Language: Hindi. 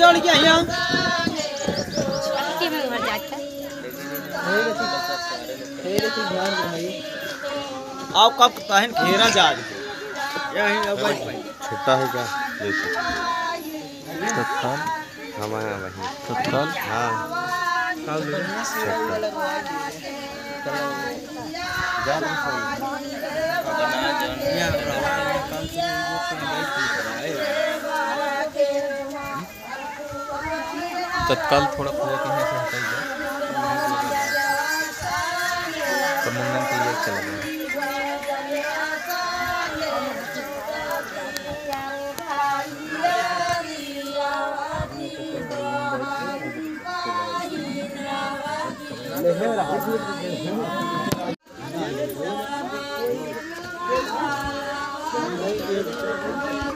दौड़ के आइया आप कब कहन घेरा जा यही अब छोटा है क्या जैसे तत्काल हमारे वही तत्काल हाँ तत्काल थोड़ा खुआ के यहाँ से हटाइए तो मुंडन के लिए चला गया ले